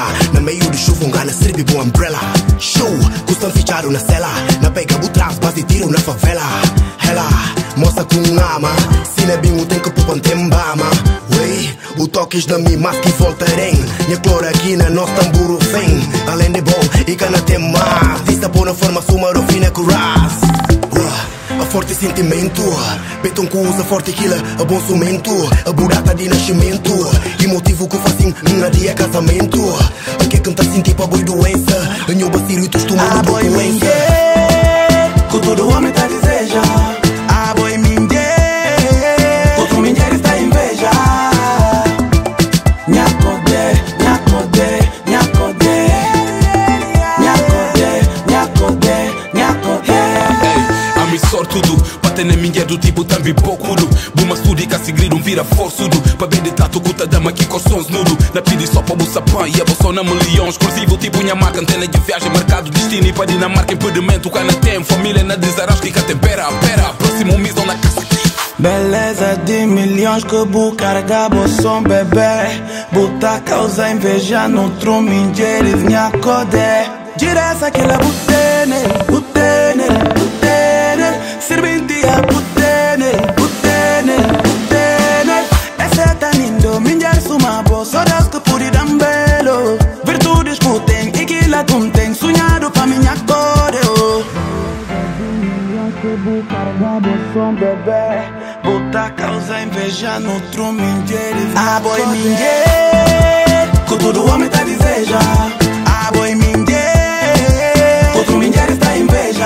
Na meio de chuva gana serve boa umbrella. Show, custam fichado na cela. Na pega butras, base tiro na favela. Ela, mostra com ama. Se não é bem o tempo que poupan tembama. Wey, o toques da mim, mas que voltarem. Minha clora aqui na nosso tamburo vem. Além de bom, e cana tem mais. Vista boa na forma, suma fina curas. A forte sentimento, beton que usa forte killer, a bom sumento, a burata de nascimento, e motivo que fazem na dia casamento. A que canta sentir pra boi doença, a meu bacilo e tu estômago de boa doença. Que todo homem tá deseja, a boi mingue, outro mulher está inveja. Nhacode, nhacode, nhacode, nhacode, nhacode, nhacode. Sortudo, bate na minha do tipo também poucudo. Buma studi que segredo vira forçudo. Pra bem de tato cuta dama que com sons nudo. Na pedi só pra buça pã e a bolsa na milhões. Exclusivo tipo minha marca, antena de viagem, marcado destino. E pra Dinamarca, impedimento, cana tem. Família na desarrasca que tempera, pera. Próximo missão na casa. Beleza de milhões que bu carga bolsão bebê. Buta causa inveja no trumingeres nhacode. Diressa que la butene, butene, butene. Serventia butene, butene, butene. Essa tá lindo, minha suma bolsa. Horas que puri dambelo. Virtudes putem e que la contém. Sonhado pra minha coreo. Que bu carga bolsão bebê. Buta causa inveja no trumingeres. A boi mingue, que todo homem tá deseja. A boi mingue, outro mulher está inveja.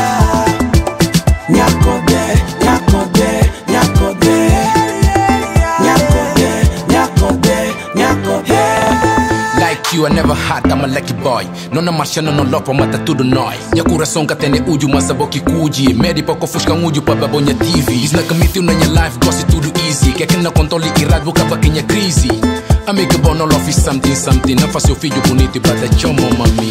Nhacode, nhacode, nhacode, nhacode, nhacode, nhacode. Like you, I never had, I'm a lucky boy. Nona marchando no lopo, mata tudo nós. Minha coração que tem ujo, mas a boca cuji. Medi pra confuscar ujo pra babonha TV. Isso na que me na minha life, gosto tudo easy. Que aqui não controle irado, boca baquinha crise. Amiga bom, não love something, something. Não faz seu filho bonito e pra dar chomo, mami.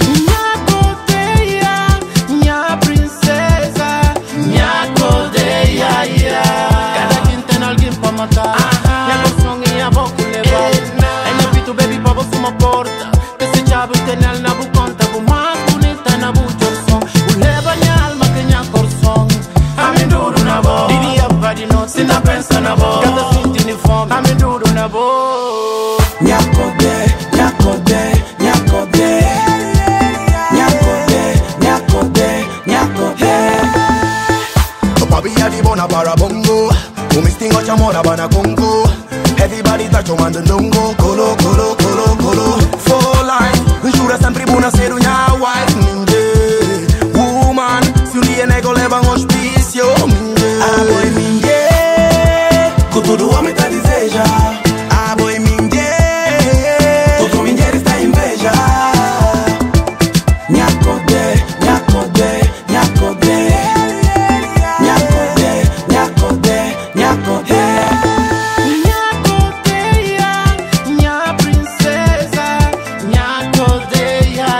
Minha princesa, minha codeia, cada quem tem alguém pra matar. Minha coração e a boca levar. Ainda pito baby pra você uma porta. Que se chave tem ela na buconta. O mais bonita na buchorção. O leva minha alma que minha coração. A me duro na boca. Diria pra de noite, se não pensa na boca. Cada sentindo fome, a me duro na boca. Nhacode, nhacode, nhacode. Babia di bona para bongo. O mistingo chamora bana congo. Everybody touch on the longo. Colo, colo, colo, colo. For life, jura sempre buona ser una wife. Minge, woman. Se un dia nego leva un auspício. Minge, a boi minge, que todo homem tá deseja. A boi minge, outro mulher está inveja. Nhacode, nhacode, nhacode. Minha princesa, minha codeia,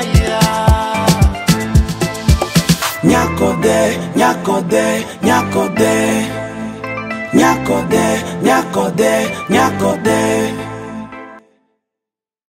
Nhacode, nhacode, nhacode. Nhacode, nhacode, nhacode.